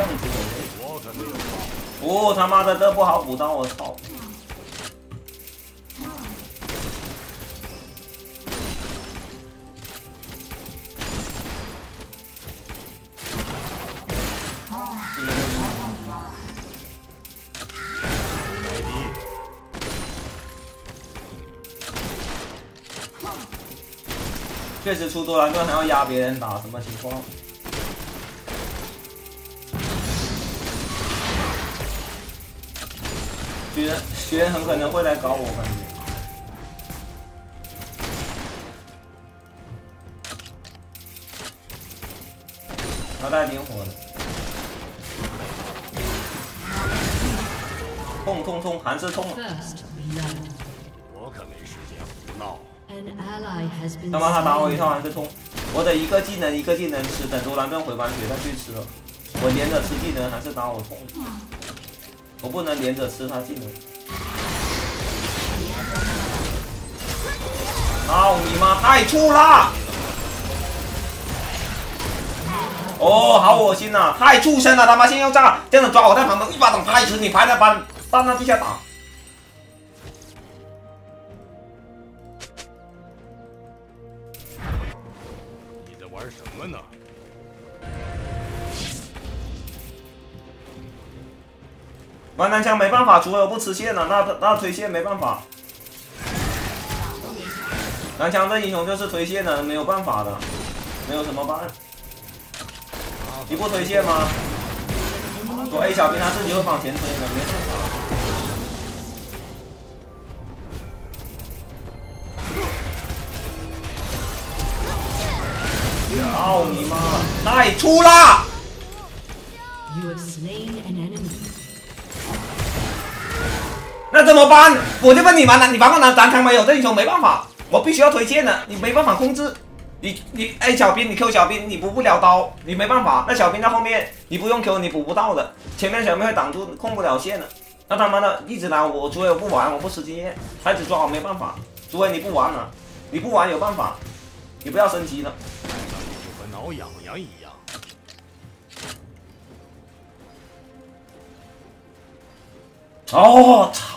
子我他妈的这不好补到，我操！确实出多兰盾还要压别人打，什么情况？学人很可能会来搞我，感觉。他带点火的，痛，还是痛。 我可没时间胡闹。 他妈他打我一套还是痛，我得一个技能吃，等多兰盾回完血再去吃了。我连着吃技能还是打我痛，我不能连着吃他技能。操你妈！太粗了！哦，好恶心呐！太畜生了！他妈先要炸，这样子抓我在旁边一巴掌拍死你，拍在那地下打。 你在玩什么呢？ 玩男枪没办法，除了我不吃线了，那推线没办法。男枪这英雄就是推线的，没有办法的，没有什么办。你不推线吗？我 A 小兵他自己会往前推的，没办法。操你妈！太粗了！那怎么办？我就问你们了，你玩过男枪没有？这英雄没办法，我必须要推线的，你没办法控制。你 A 小兵，你 Q 小兵，你补不了刀，你没办法。那小兵在后面，你不用 Q 你补不到的，前面小兵会挡住，控不了线的。那他妈的一直来，我除非我不玩，我不吃经验，他一直抓我没办法。除非你不玩了，你不玩有办法，你不要升级了。 就和挠痒痒一样。 哦，操！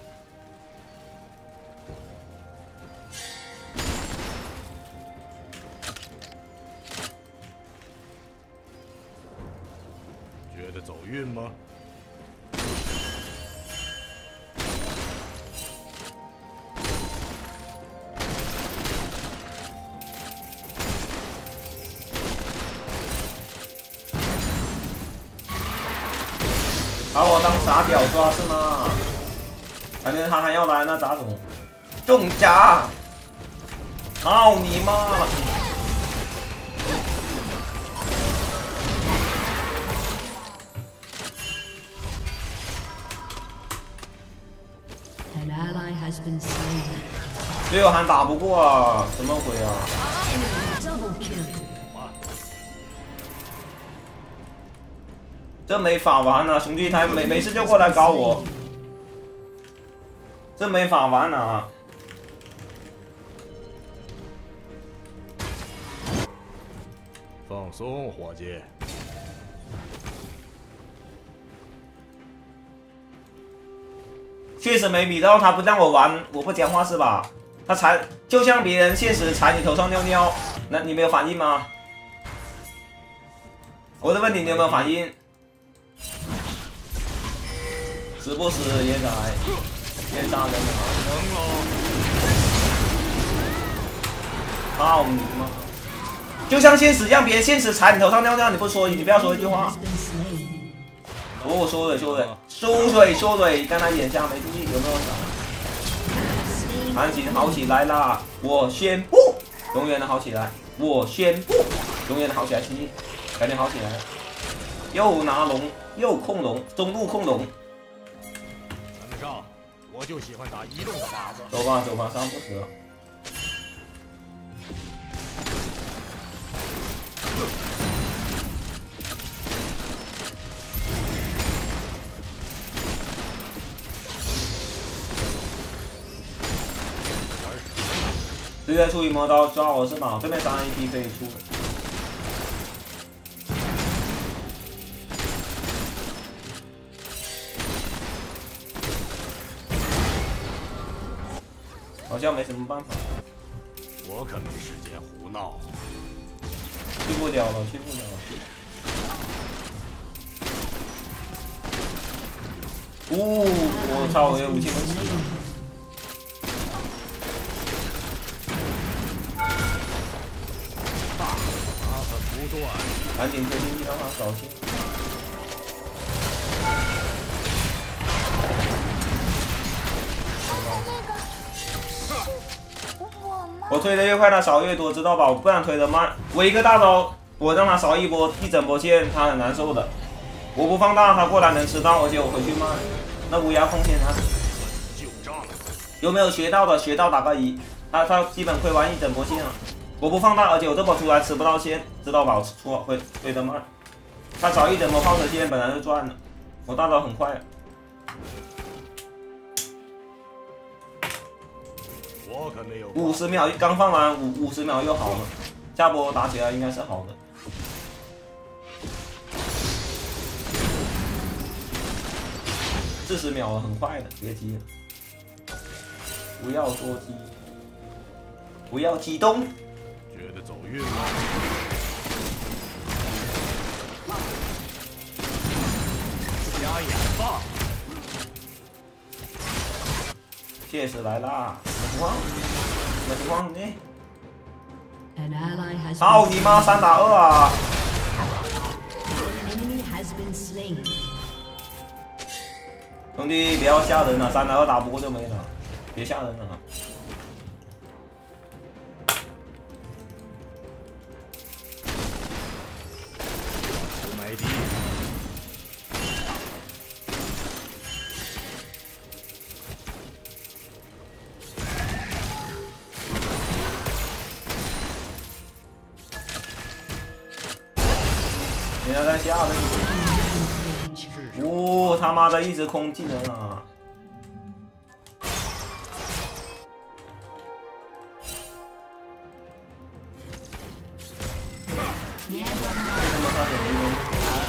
觉得走运吗？ 把我当傻屌抓是吗？反正他还要来，那咋整？中甲！操你妈！队友还打不过啊，怎么回啊？这没法玩啊，兄弟，他每次就过来搞我，这没法玩啊！ 放松，伙计。 确实没比到，他不让我玩，我不讲话是吧？他踩，就像别人现实踩你头上尿尿，那你没有反应吗？我在问你，你有没有反应？时不时也在先杀人啊！操你妈！就像现实让别人现实踩你头上尿尿，你不说，你不要说一句话。我说的，收水，刚才眼下没注意，有没有闪？行情好起来啦！我宣布，永远的好起来！我宣布，永远的好起来，兄弟，赶紧好起来！又拿龙，又控龙，中路控龙。 谈得上，我就喜欢打移动的靶子。 走吧，伤不死了。直接出一魔刀抓我是吗？对面3AD 可以出。 好像没什么办法。 我可没时间胡闹。 去不了了，去不了了。我操！我有武器能死了。 麻烦不断。 赶紧推进去让他扫兴。我推的越快，他扫越多，知道吧？我不想推的慢。我一个大招，我让他扫一整波线，他很难受的。我不放大，他过来能吃到，而且我回去慢，那无涯奉献他。有没有学到的？学到打个1。他基本推完一整波线了。我不放大，而且我这波出来吃不到线，知道吧？我推的慢。他扫一整波放射线本来就赚了，我大招很快。 我可没有。 50秒刚放完，50秒又好了，下波打起来应该是好的。40秒了，很快的，别急了，不要着急，不要激动。 觉得走运了。瞎眼吧。 谢师来啦！什么情况？什么情况呢？操你妈！3打2啊！兄弟，不要吓人了，3打2打不过就没了，别吓人了。 买地。 人家在下面。他妈的一直空技能啊！为什么他点1呢？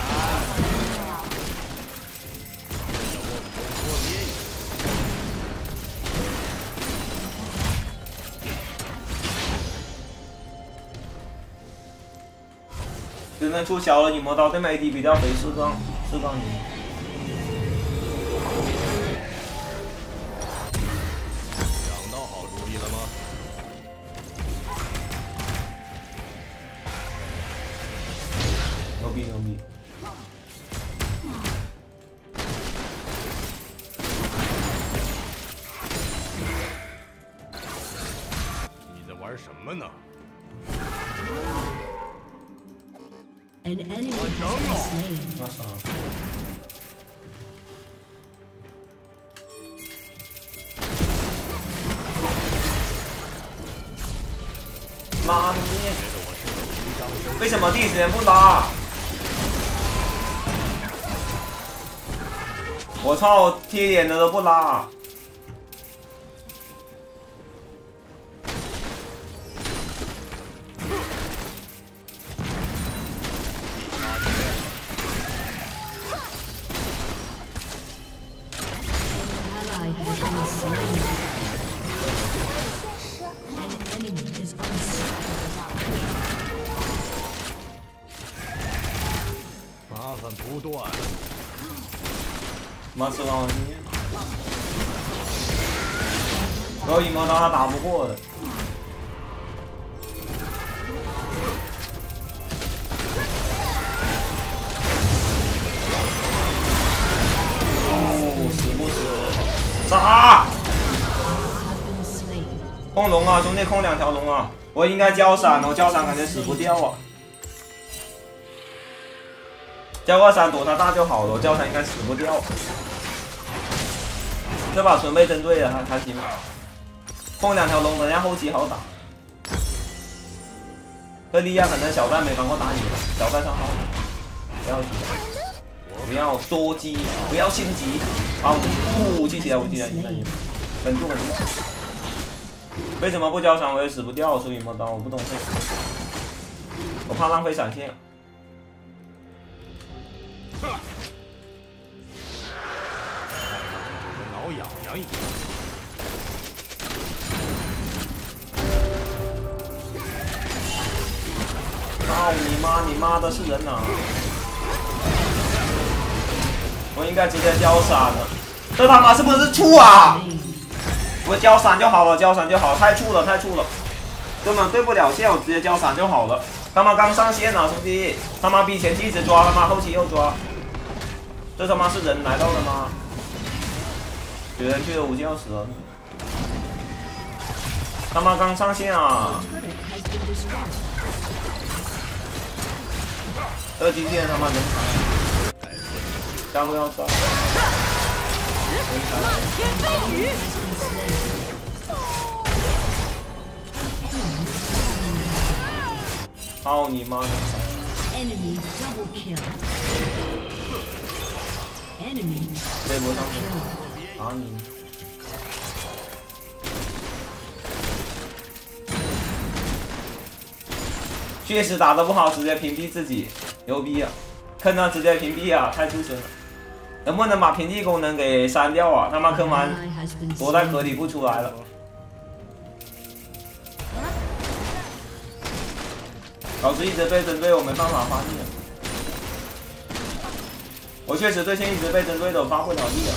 只能出小了羽毛刀，对面 AD 比较肥，4杠0。 想到好主意了吗？ 牛逼牛逼！ 你在玩什么呢 ？An enemy has been slain. 那啥。妈的！为什么第一时间不拉？我操，贴脸的都不拉。 麻烦不断。 妈吃完我经验，有羽毛刀他打不过的。死不死？杀！控龙啊，兄弟，控2条龙啊！我应该交闪，我交闪感觉死不掉啊。交个闪躲他大就好了，我交闪应该死不掉。这把纯被针对了，还行。控2条龙，等下后期好打。这利亚可能小蛋没帮我打你了，小蛋上号，不要急，不要多急，不要心急。好，武器起来，武器起来，稳住稳住。为什么不交闪我也死不掉？我出羽毛刀，我不懂这个，我怕浪费闪现。 挠痒痒一样。 操你妈！你妈的是人啊！我应该直接交闪了，这他妈是不是醋啊？我交闪就好了，交闪就好，太醋了，太醋了，根本对不了线，我直接交闪就好了。他妈刚上线啊，兄弟！他妈逼前期一直抓，他妈后期又抓，这他妈是人来到了吗？有人去了5小时了，他妈刚上线啊！这今天他妈人才，加入要抓。 漫天飞雨。 操你妈的 Enemy double kill. Enemy 微博上去打你！确实打得不好，直接屏蔽自己，牛逼啊！坑他直接屏蔽啊，太出神了！能不能把屏蔽功能给删掉啊？他妈坑完躲在壳里不出来了。老子一直被针对，我没办法发力了。我确实最近一直被针对的，我发不了力啊。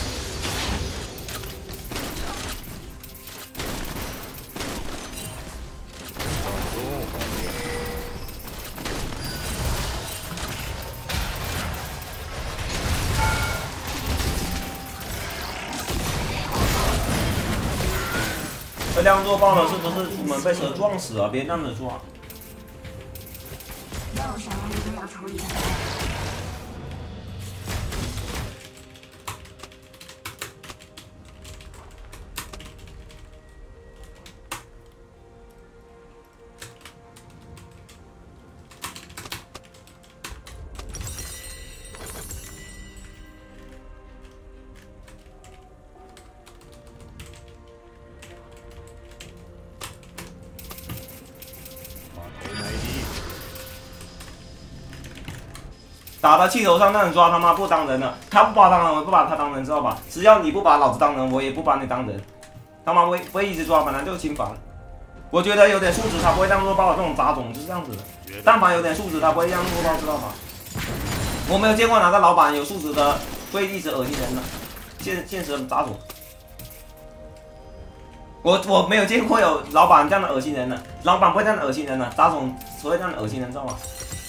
这亮做爆了，是不是出门被车撞死啊？别这样子做。打到气头上那人抓他妈不当人了，他不把当人，我不把他当人，知道吧？只要你不把老子当人，我也不把你当人。他妈会一直抓，本来就侵犯。我觉得有点素质，他不会这样弱爆，这种杂种就是这样子的。但凡有点素质，他不会这样弱爆，知道吧？我没有见过哪个老板有素质的会一直恶心人的，现实杂种。我没有见过有老板这样的恶心人的，老板不会这样的恶心人的，杂种只会这样的恶心人，知道吗？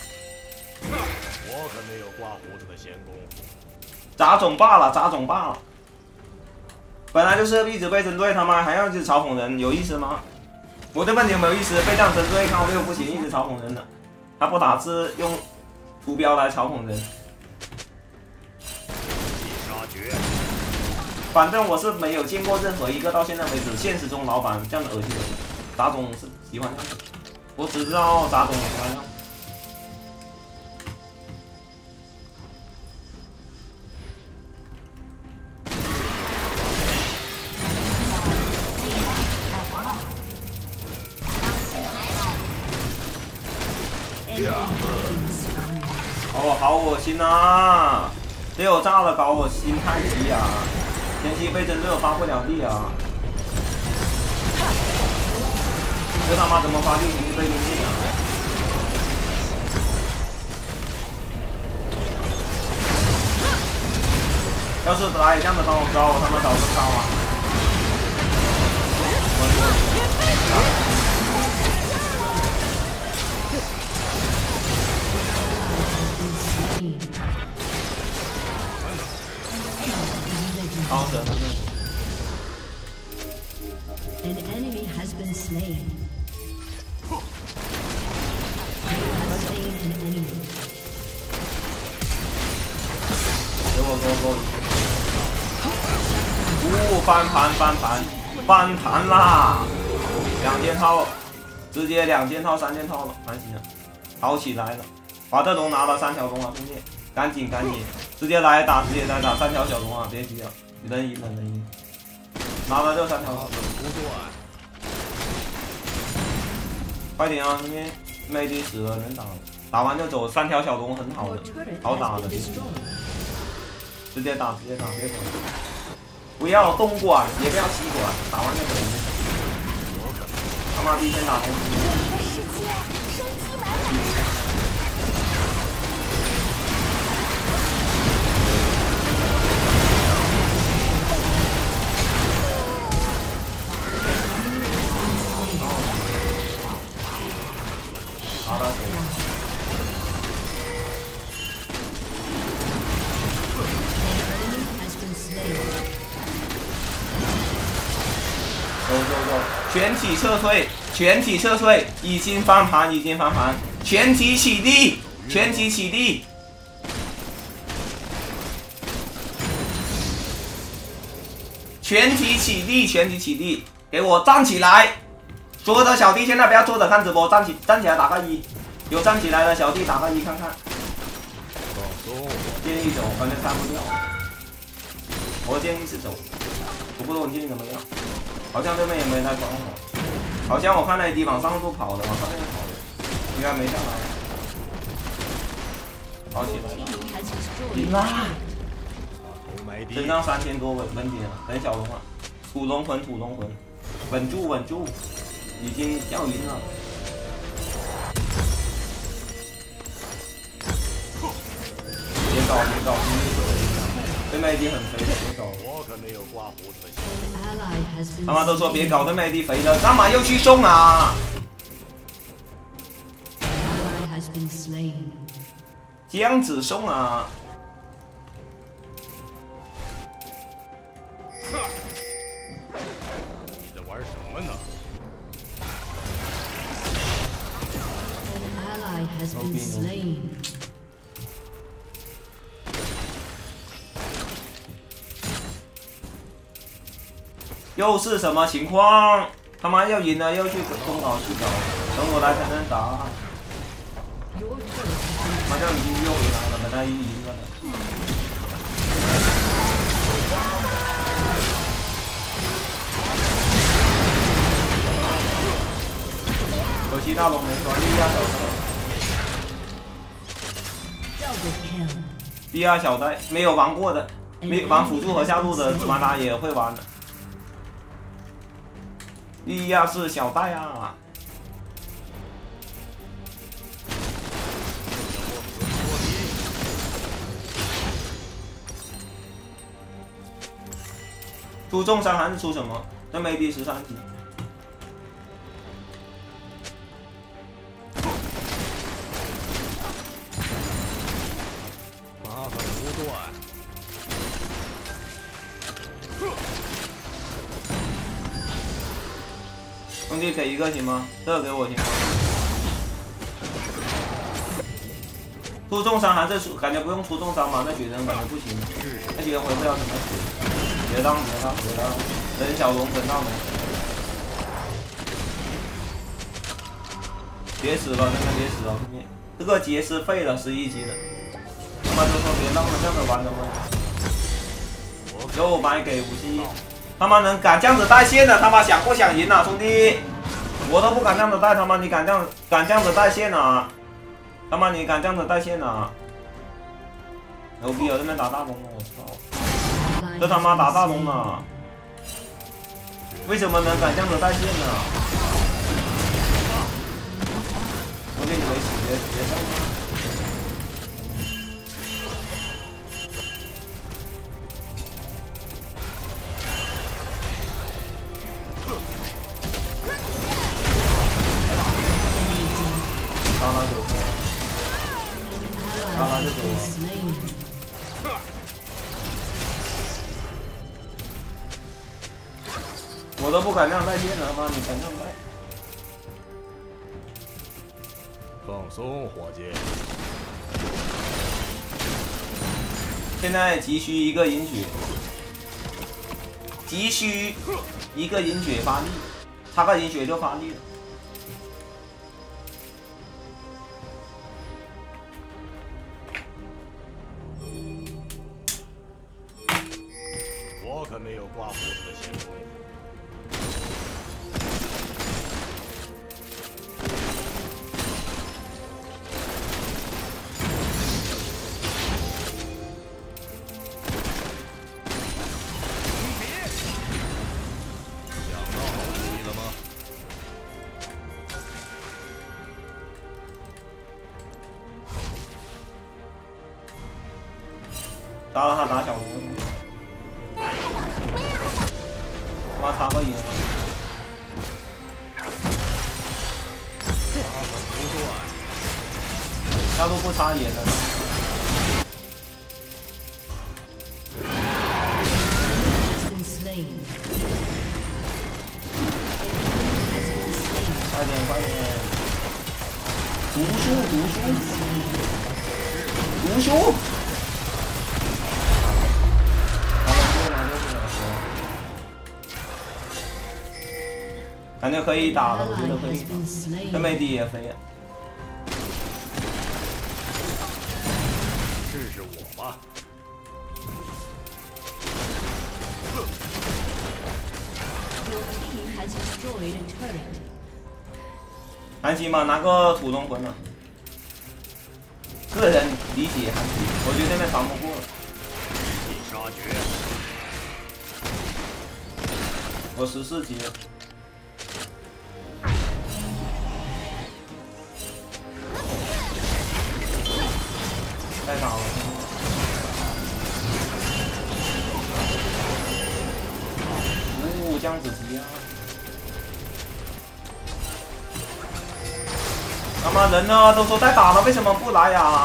我可没有刮胡子的闲工夫。 杂种罢了，杂种罢了。本来就是一直被针对，他妈还要一直嘲讽人，有意思吗？我对问题有没有意思？被这样针对，看我又不行，一直嘲讽人的。他不打字用图标来嘲讽人。 杀绝！ 反正我是没有见过任何一个到现在为止现实中老板这样的恶心人。杂种是喜欢这样子，我只知道杂种喜欢这样。哦，好恶心啊！被我炸了，搞我心太急啊！前期被针对我发不了力啊！这他妈怎么发力？你被晕进啊！要是打野这样的帮我招，我他妈早就招了。好神！ An enemy has been slain. You have slain an enemy. 给我！翻盘啦！2件套，直接2件套、3件套了，还行了，好起来了。华特龙拿了3条龙啊，兄弟，赶紧，直接来打3条小龙啊，别急了，人赢，拿了这3条龙。快点啊，因为妹弟死了，人打完就走，3条小龙很好的，好打的，直接打，别走，不要东莞，也不要西莞，打完就走。他妈逼先打东西。 打到谁？走，全体撤退，全体撤退，已经翻盘，已经翻盘，全体起立，全体起立。全体起立，全体起立，给我站起来！所有的小弟现在不要坐着看直播，站起来打个1，有站起来的小弟打个1看看。建议走，反正看不掉。我建议是走，我不知道你建议怎么样。好像这边也没人来帮我，好像我看那地往上路跑的，往上面跑的，应该没下来。跑起来了，赢啦！身上3000多稳点了，等小龙啊，土龙魂，稳住，已经要赢了。别搞，对面 AD 很肥的，别搞。 我可没有刮胡子的习惯。 他妈都说别搞，对面 AD 肥的，干嘛又去送啊？这样子送啊？ 你在玩什么呢？ 又是什么情况？他妈要赢了，又去东搞西搞，等我来才能打。好像已经又回来了，本来已经赢了。可惜大龙没抓，第二小袋没有玩过的，没玩辅助和下路的，马达也会玩的。第二是小袋啊！出重伤还是出什么？那没第13级。 麻烦不断。 兄弟给一个行吗？这个给我行吗？出重伤还是出？感觉不用出重伤吧？那雪人感觉不行，那雪人回不了什么血。别当，等小龙等到没？别死了，真的别死了！这个杰斯废了11级的，他妈就说别让他这样子玩的吗？又买给51，他妈能敢这样子带线的，他妈想不想赢啊，兄弟？我都不敢这样子带，他妈你敢这样子带线啊？他妈你敢这样子带线啊？牛逼啊！这边打大龙了，我操！这他妈打大龙了，为什么能敢这样子带线呢？我给你没死，别上！刚就走了。我都不敢这样带线了，他妈你敢这样带？ 放松，伙计。 现在急需一个银血，急需一个银血发力，差个银血就发力了。 我可没有刮胡子的习惯。 打了他打小龙，妈插个赢了。 麻烦不断。 下路不插野的。快点快点！读书！感觉可以打了，我觉得可以打。这妹弟也飞了。 试试我吧。 韩琦嘛，拿个土龙魂了。个人理解韩琦，我觉得这边防不过了。 杀绝！ 我14级了。太打了！姜子琪啊！他妈人呢？都说在打了，为什么不来呀？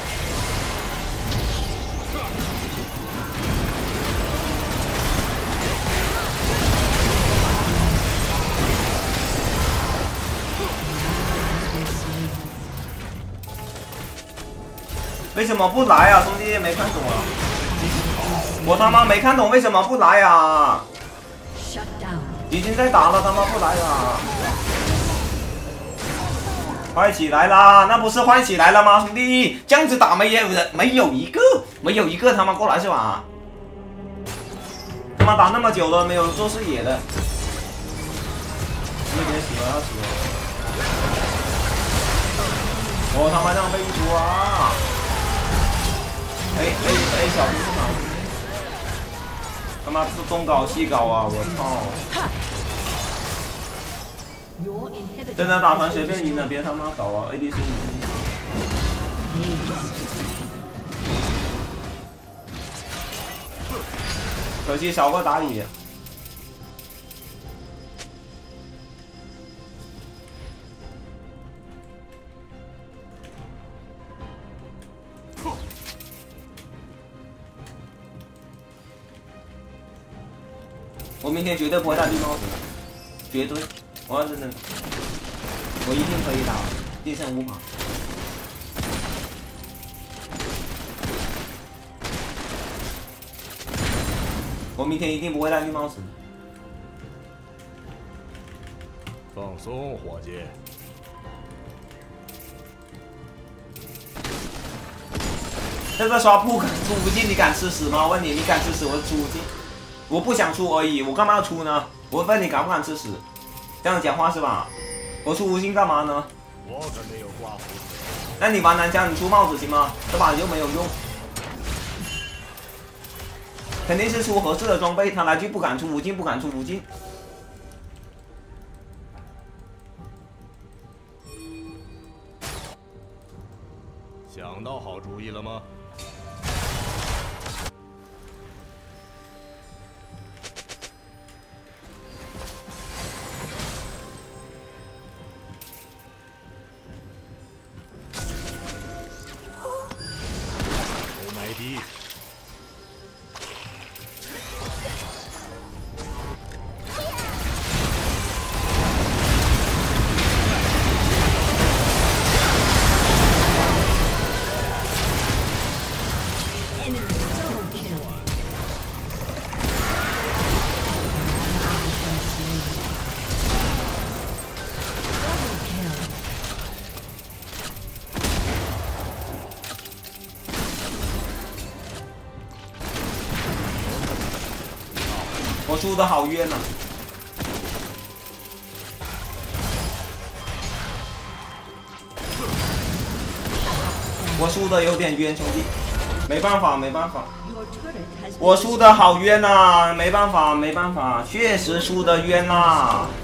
为什么不来啊，兄弟？没看懂啊！我他妈没看懂为什么不来啊！已经在打了，他妈不来啊！快起来啦！那不是快起来了吗，兄弟？这样子打没有人，没有一个他妈过来是吧？他妈打那么久了，没有做视野的，那边死了要死了！我他妈让被出啊！哎，小兵不好！他妈是东搞西搞啊！我操！真的打团随便赢了，别他妈搞啊 ！AD 15级。可惜少个打野。我明天绝对不会戴绿帽子，绝对！我要真的，我一定可以打地胜5把。我明天一定不会戴绿帽子。 放松，伙计。 这个刷不敢出无尽，你敢吃屎吗？我问你，你敢吃屎？我出无尽。我不想出而已，我干嘛要出呢？我问你敢不敢吃屎？这样讲话是吧？我出无尽干嘛呢？ 我可没有刮胡子。 那你玩南疆，你出帽子行吗？这把又没有用，肯定是出合适的装备。他来句不敢出无尽，不敢出无尽。 想到好主意了吗？ 我输的好冤呐！我输的有点冤，兄弟，没办法，没办法，我输的好冤呐，没办法，没办法，确实输的冤呐。